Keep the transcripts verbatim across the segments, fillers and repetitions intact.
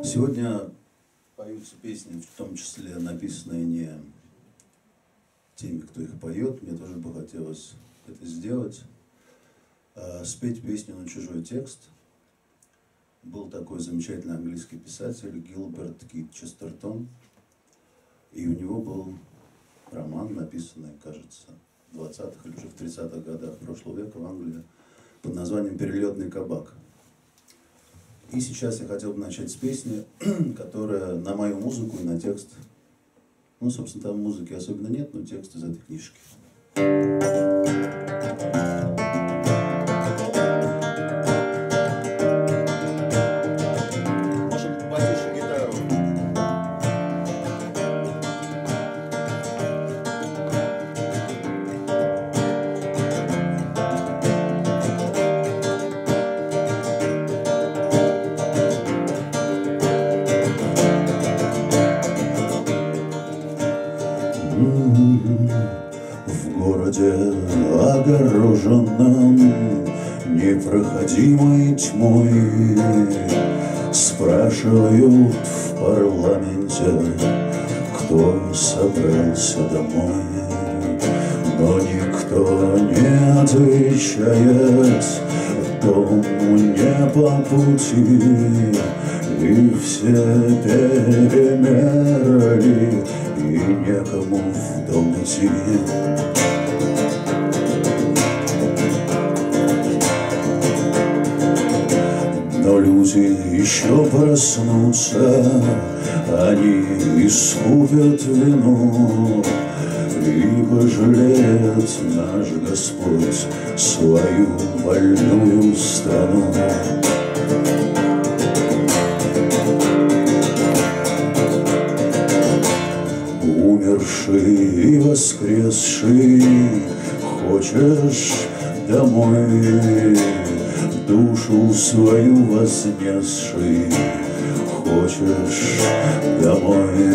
Сегодня поются песни, в том числе написанные не теми, кто их поет. Мне тоже бы хотелось это сделать. А, спеть песню на чужой текст. Был такой замечательный английский писатель Гилберт Кит Честертон. И у него был роман, написанный, кажется, в двадцатых или уже в тридцатых годах прошлого века в Англии под названием «Перелетный кабак». И сейчас я хотел бы начать с песни, которая на мою музыку и на текст. Ну, собственно, там музыки особенно нет, но текст из этой книжки. Может, потише гитару. В городе, огороженном непроходимой тьмой, спрашивают в парламенте, кто собрался домой. Но никто не отвечает, дому не по пути, и все перемерли, и некому в дом идти. Но люди еще проснутся, они искупят вину, и пожалеет наш Господь свою больную страну. Умерший и воскресший, хочешь домой, душу свою вознесший, хочешь домой.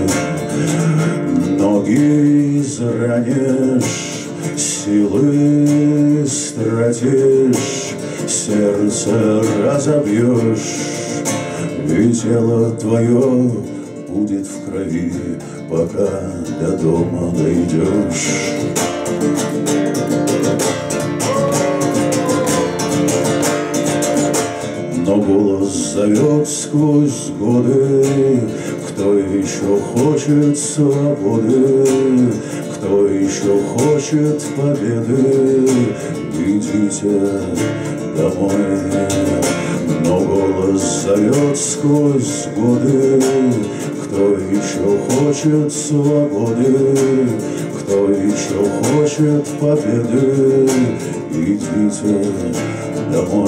Ноги изранишь, силы стратишь, сердце разобьешь, и тело твое будет в крови, пока до дома дойдешь. Но голос зовет сквозь годы: кто еще хочет свободы, кто еще хочет победы, идите домой. Но голос зовет сквозь годы: кто еще хочет свободы, кто еще хочет победы, идите домой.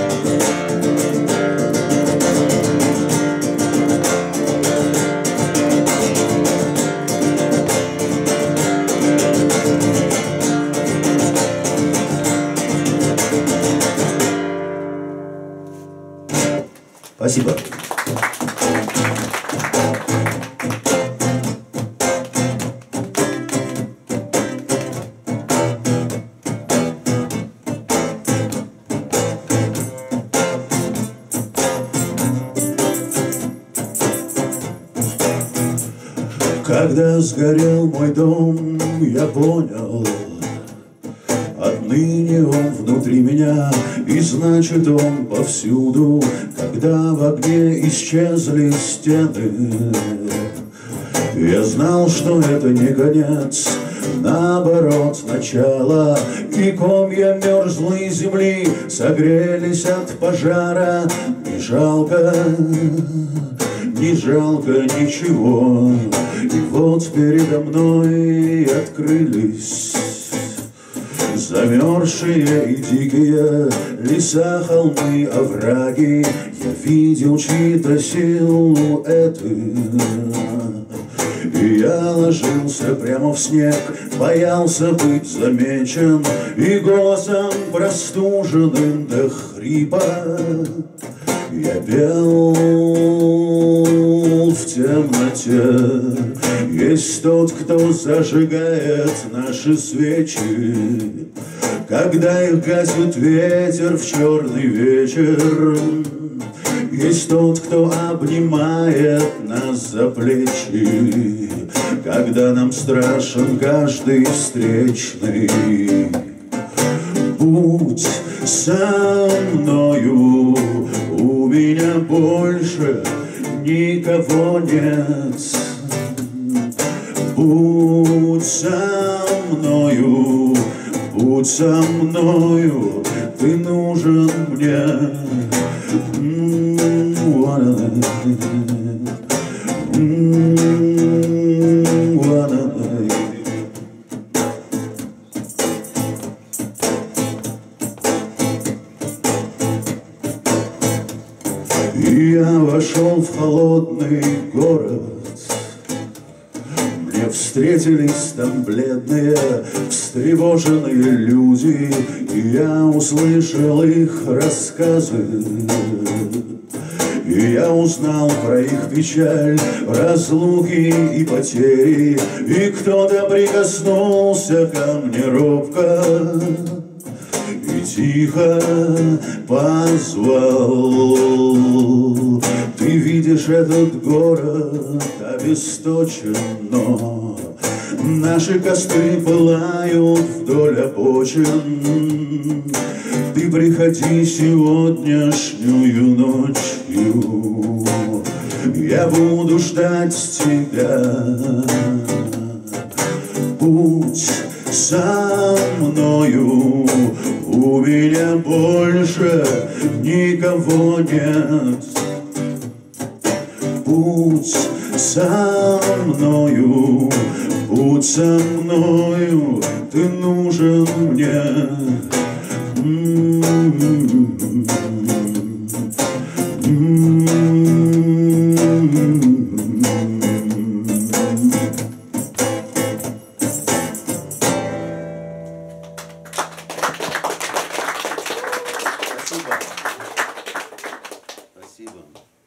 Спасибо. Когда сгорел мой дом, я понял, отныне он внутри меня, и значит он повсюду. Когда в огне исчезли стены, я знал, что это не конец, наоборот, начало. И комья мерзлой земли согрелись от пожара. Не жалко, не жалко ничего. И вот передо мной открылись замерзшие и дикие леса, холмы, овраги. Я видел чьи-то силуэты, и я ложился прямо в снег, боялся быть замечен, и голосом простуженным до хрипа я пел в темноте. Есть тот, кто зажигает наши свечи, когда их гасит ветер в черный вечер. Есть тот, кто обнимает нас за плечи, когда нам страшен каждый встречный. Будь со мною, у меня больше никого нет. Будь со мною, будь со мною, ты нужен мне. И я вошел в холодный город. Мне встретились там бледные, встревоженные люди, и я услышал их рассказы. И я узнал про их печаль, разлуки и потери, и кто-то прикоснулся ко мне робко и тихо позвал. Ты видишь этот город обесточен, но наши костры пылают вдоль обочин. Ты приходи сегодняшнюю ночью, я буду ждать тебя. Будь со мною, у меня больше никого нет. Будь со мною, будь со мною, ты нужен мне. Спасибо. Спасибо.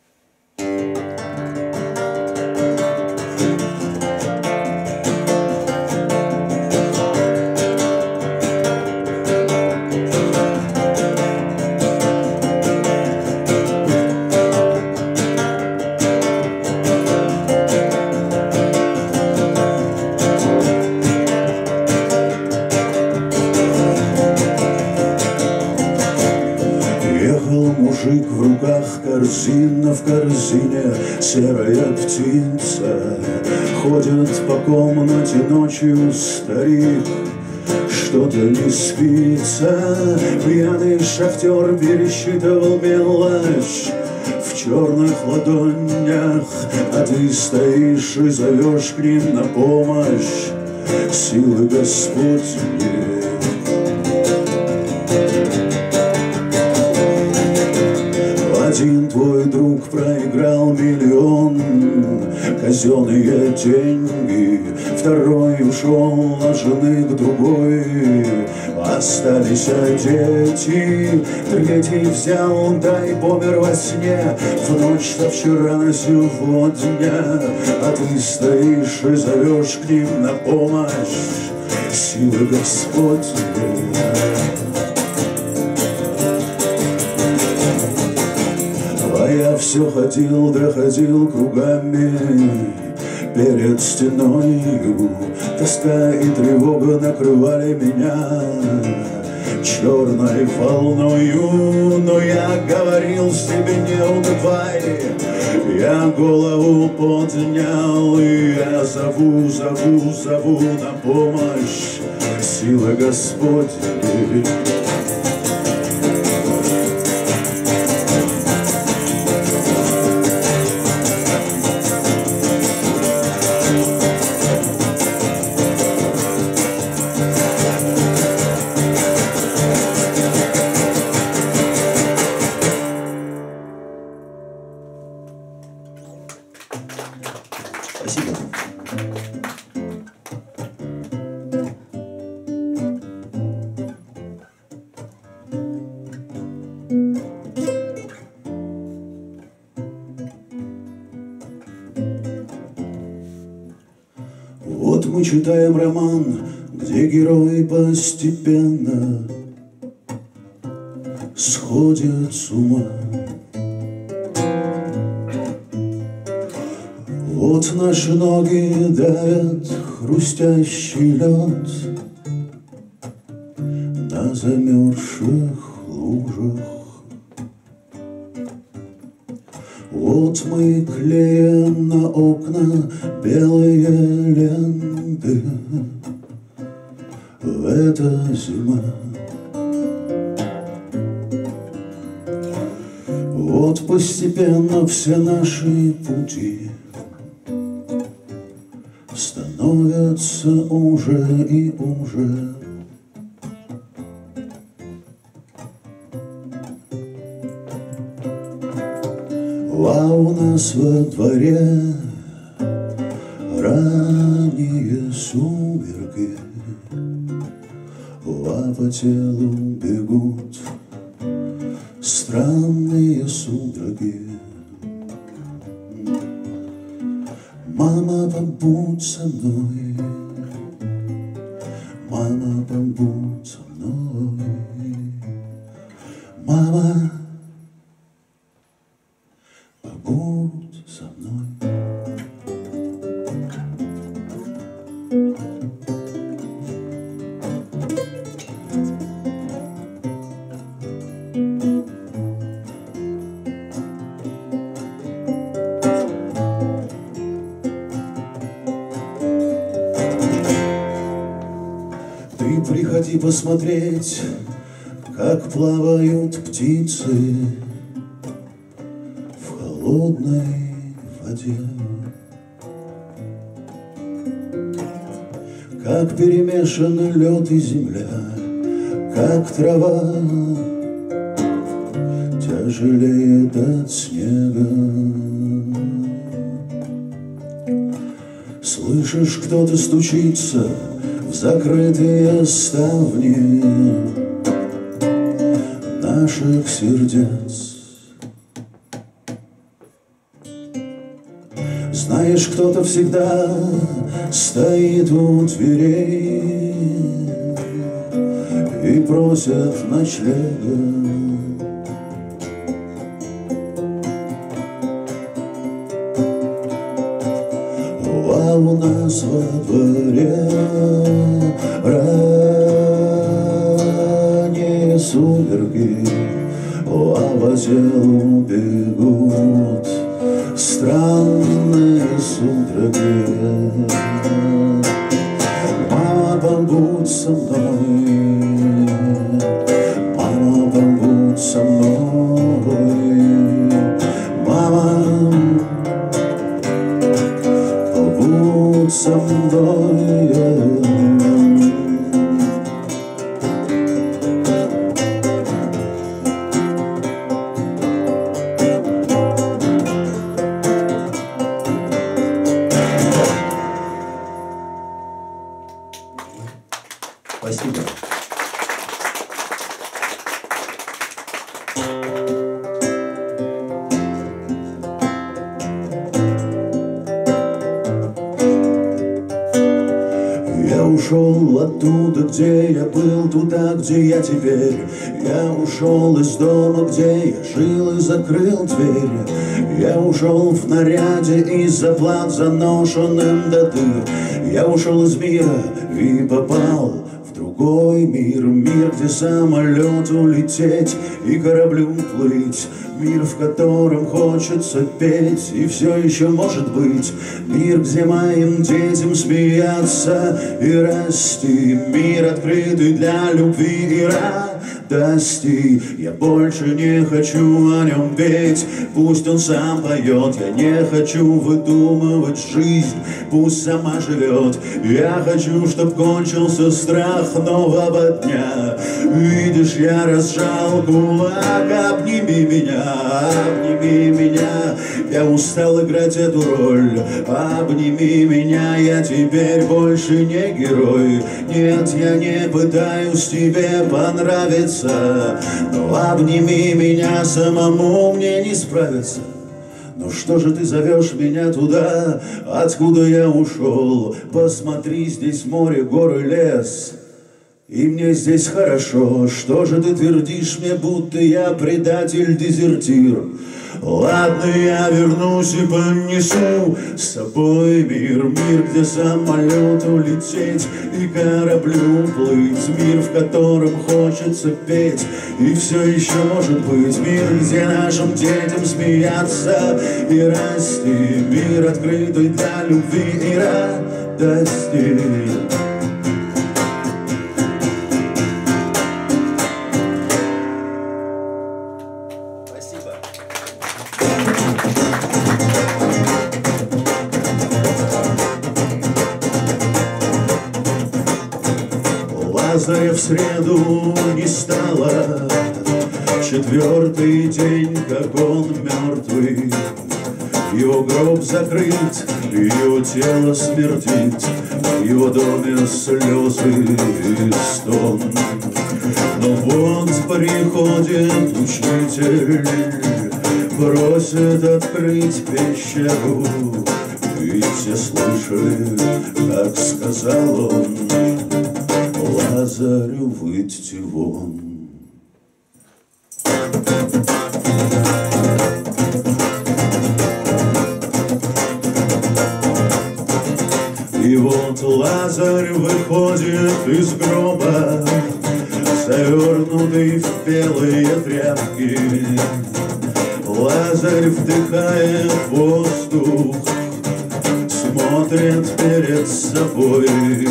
Мужик в руках, корзина в корзине, серая птица. Ходит по комнате ночью старик, что-то не спится. Пьяный шахтер пересчитывал мелочь в черных ладонях, а ты стоишь и зовешь к ним на помощь силы Господни. Один твой друг проиграл миллион, казенные деньги, второй ушел от жены к другой, остались дети, третий взял, да и помер во сне, в ночь со вчера на сегодня, а ты стоишь и зовешь к ним на помощь силы Господни. А я все ходил, доходил кругами перед стеною. Тоска и тревога накрывали меня черной волною. Но я говорил себе: не унывай. Я голову поднял, и я зову, зову, зову на помощь силы Господни. Спасибо. Вот мы читаем роман, где герой постепенно сходит с ума. Вот наши ноги давят хрустящий лед на замерзших лужах. Вот мы клеим на окна белые ленты. Это зима. Вот постепенно все наши пути становятся уже и уже. А у нас во дворе ранние сумерки, а по телу бегут странные судороги. Мама, побудь со мной, мама, побудь со мной, мама, побудь со мной. Ты приходи посмотреть, как плавают птицы в холодной воде, как перемешаны лед и земля, как трава тяжелеет от снега. Слышишь, кто-то стучится в закрытые ставни наших сердец. Знаешь, кто-то всегда стоит у дверей и просит ночлега. А у нас во дворе ранние сумерки, а по телу бегут странные судороги. Мама, побудь со мной, мама, побудь со мной, мама, побудь со мной. Спасибо. Я ушел оттуда, где я был, туда, где я теперь. Я ушел из дома, где я жил и закрыл дверь. Я ушел в наряде из заплат, заношенным до дыр. Я ушел из мира и попал в другой мир. Мир, где самолету лететь и кораблю плыть. Мир, в котором хочется петь и все еще может быть. Мир, где моим детям смеяться и расти. Мир, открытый для любви и радости. Я больше не хочу о нем петь, пусть он сам поет. Я не хочу выдумывать жизнь, пусть сама живет. Я хочу, чтоб кончился страх нового дня. Видишь, я разжал кулак, обними меня, обними меня. Я устал играть эту роль, обними меня. Я теперь больше не герой. Нет, я не пытаюсь тебе понравиться, но обними меня, самому мне не справиться. Ну что же ты зовешь меня туда, откуда я ушел? Посмотри, здесь море, горы, лес, и мне здесь хорошо. Что же ты твердишь мне, будто я предатель, дезертир? Ладно, я вернусь и понесу с собой мир, мир, где самолету лететь и кораблю плыть, мир, в котором хочется петь, и все еще может быть мир, где нашим детям смеяться и расти, мир, открытый для любви и радости. Лазаря в среду не стало, четвертый день, как он мертвый. Его гроб закрыт, его тело смердит, в его доме слезы и стон. Но вот приходит учитель, просит открыть пещеру, и все слышали, как сказал он: Лазарю, выйдите вон. И вот Лазарь выходит из гроба, завернутый в белые тряпки. Лазарь вдыхает воздух, смотрит перед собой.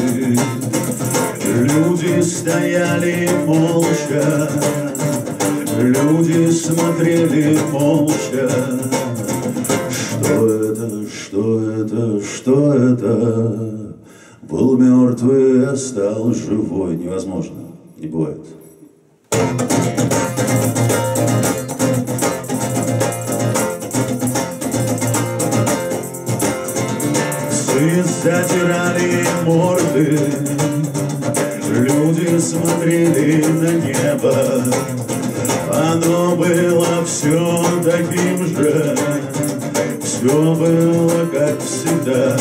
Люди стояли молча, люди смотрели молча. Что это, что это, что это? Был мертвый, а стал живой. Невозможно, не бывает. Псы затирали морды, люди смотрели на небо. Оно было все таким же, все было как всегда.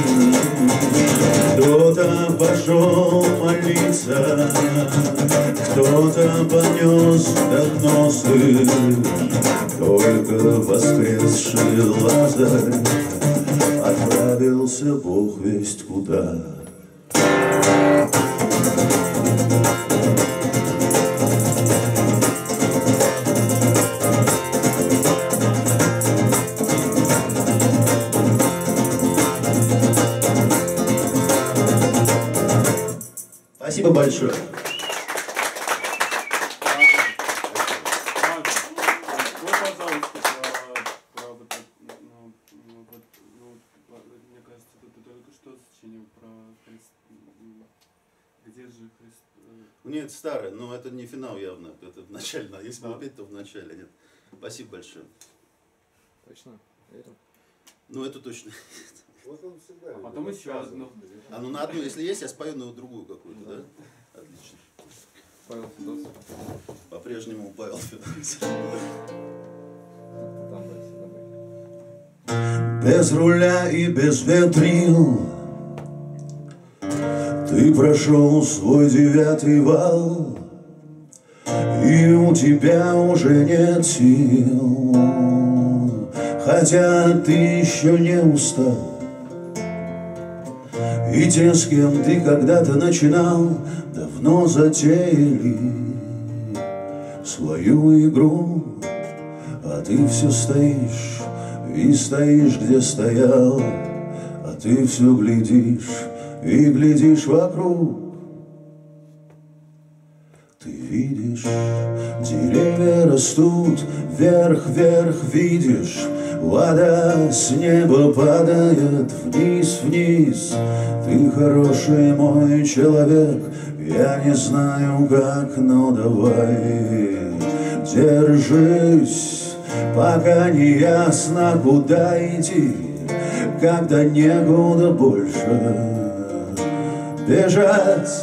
Кто-то пошел молиться, кто-то понес доносы. Только воскресший Лазарь отправился Бог весть куда. Спасибо большое. Нет, старое, но это не финал явно, это в начале, если бы петь, то в начале, нет. Спасибо большое. Точно? Верим? Ну, это точно. Вот он всегда. А потом еще одну. А ну на одну, если есть, я спою на другую какую-то, да? Отлично. Павел Федосов. По-прежнему Павел Федосов. Там дальше давай. Без руля и без ветрил ты прошел свой девятый вал, и у тебя уже нет сил, хотя ты еще не устал. И те, с кем ты когда-то начинал, давно затеяли свою игру, а ты все стоишь и стоишь, где стоял, а ты все глядишь и глядишь вокруг. Ты видишь, деревья растут, вверх, вверх видишь, вода с неба падает вниз, вниз. Ты хороший мой человек, я не знаю как, но давай держись, пока не ясно куда идти, когда некуда больше бежать.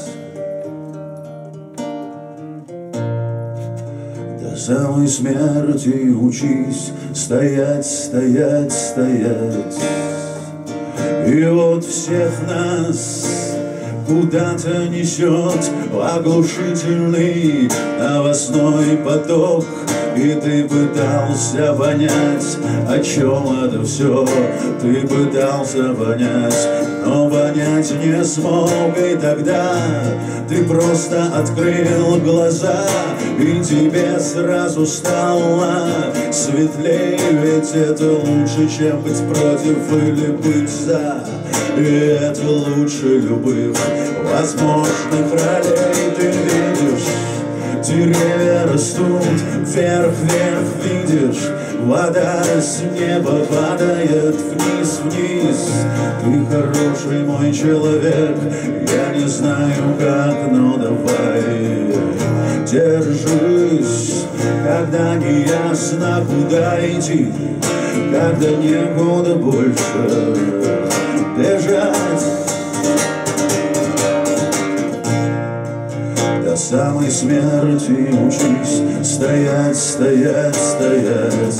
До самой смерти учись стоять, стоять, стоять. И вот всех нас куда-то несет оглушительный новостной поток. И ты пытался понять, о чем это все. Ты пытался понять, но понять не смог. И тогда ты просто открыл глаза, и тебе сразу стало светлее. Ведь это лучше, чем быть против или быть за. И это лучше любых возможных ролей. Ты видишь, деревья растут вверх, вверх, видишь, вода с неба падает вниз, вниз. Ты хороший мой человек, я не знаю как, но давай держись. Когда не ясно куда идти, когда некуда больше бежать, до самой смерти учись стоять, стоять, стоять.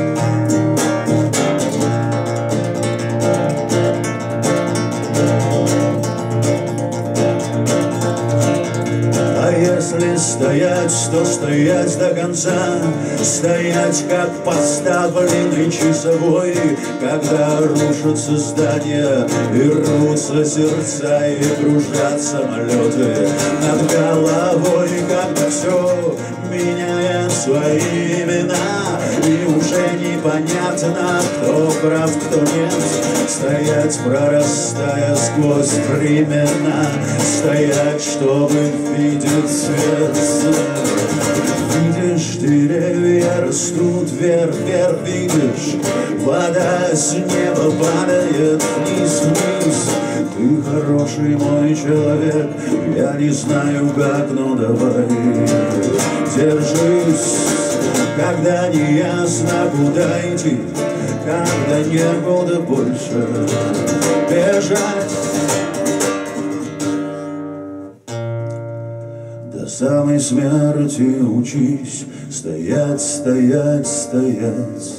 Если стоять, то стоять до конца, стоять как поставленный часовой, когда рушатся здания и рвутся сердца и кружат самолеты над головой, когда все меняет свои имена и уже непонятно, кто прав, кто нет. Стоять, прорастая сквозь времена, стоять, чтобы видеть свет. Видишь, деревья растут вверх, вверх, видишь, вода с неба падает вниз, вниз. Ты хороший мой человек, я не знаю как, но давай держись. Когда не ясно куда идти, когда некуда больше бежать, до самой смерти учись стоять, стоять, стоять.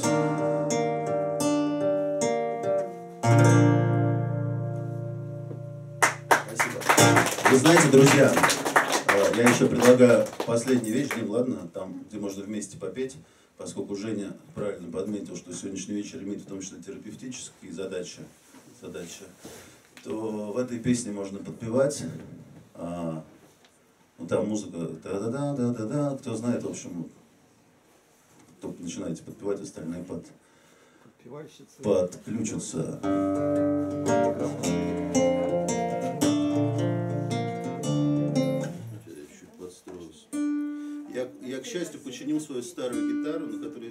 Спасибо. Вы знаете, друзья, я еще предлагаю последнюю вещь, Дим, ладно, там, где можно вместе попеть, поскольку Женя правильно подметил, что сегодняшний вечер имеет в том числе терапевтические задачи, задачи, то в этой песне можно подпевать. А, ну, там музыка да-да-да-да-да-да, кто знает, в общем, только начинаете подпевать, остальные под, подключатся. Я, я, к счастью, починил свою старую гитару, на которой...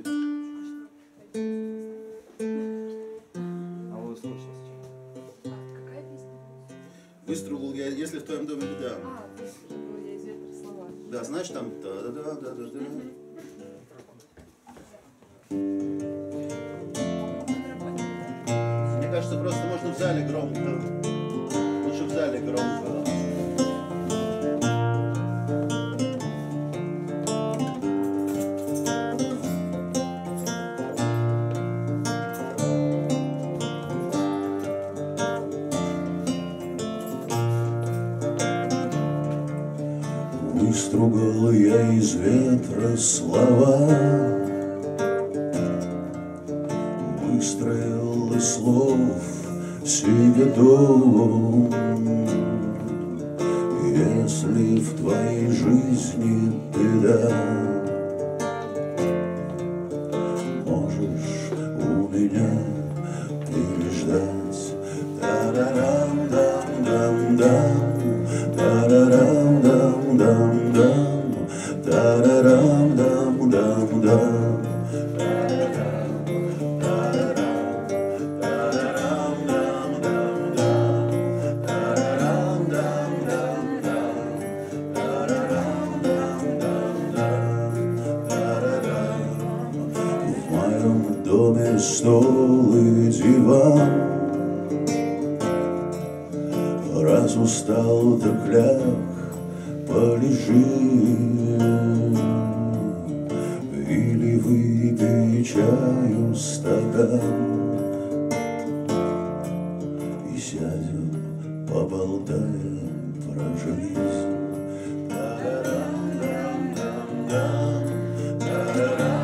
А вы слушаете? Какая песня? Выстрелил я, если в твоем доме беда. А, выстрелил я из ветра слова. Да, знаешь, там... Да-да-да-да-да. Мне кажется, просто можно в зале громко. Лучше в зале громко. Выстругал я из ветра слова, выстроил из слов себе дом. Если в твоей жизни беда, можешь у меня переждать. Та-да-дам-дам-дам-дам, та-да-дам-дам-дам-дам, та-да-дам-дам-дам-дам. Стол и диван, раз устал, так ляг, полежи или выпей чаю стакан и сядем, поболтаем про жизнь.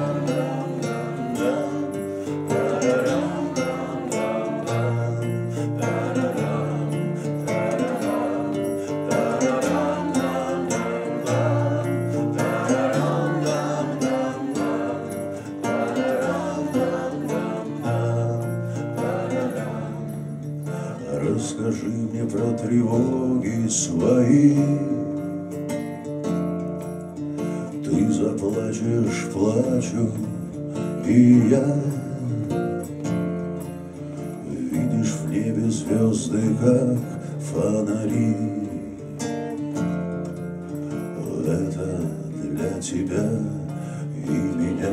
расскажи мне про тревоги свои. Ты заплачешь, плачу и я. Видишь в небе звезды, как фонари. Это для тебя и меня.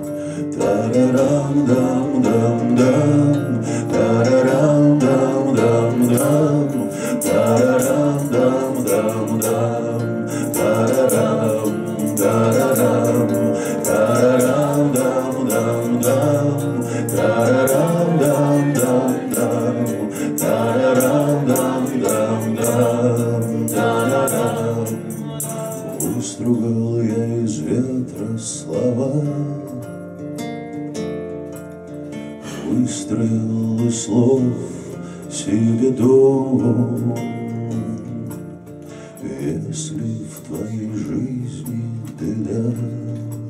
Тарарам-дам-дам-дам, тарарам-дам-дам-дам, тарарам-дам-дам-дам, тарарам, тарарам, тарарам-дам-дам-дам, тарарам-дам-дам-дам, тарарам-дам-дам-дам, тарарам. Выстругал я из ветра слова, выстроил из слов себе дом. Если в твоей жизни беда,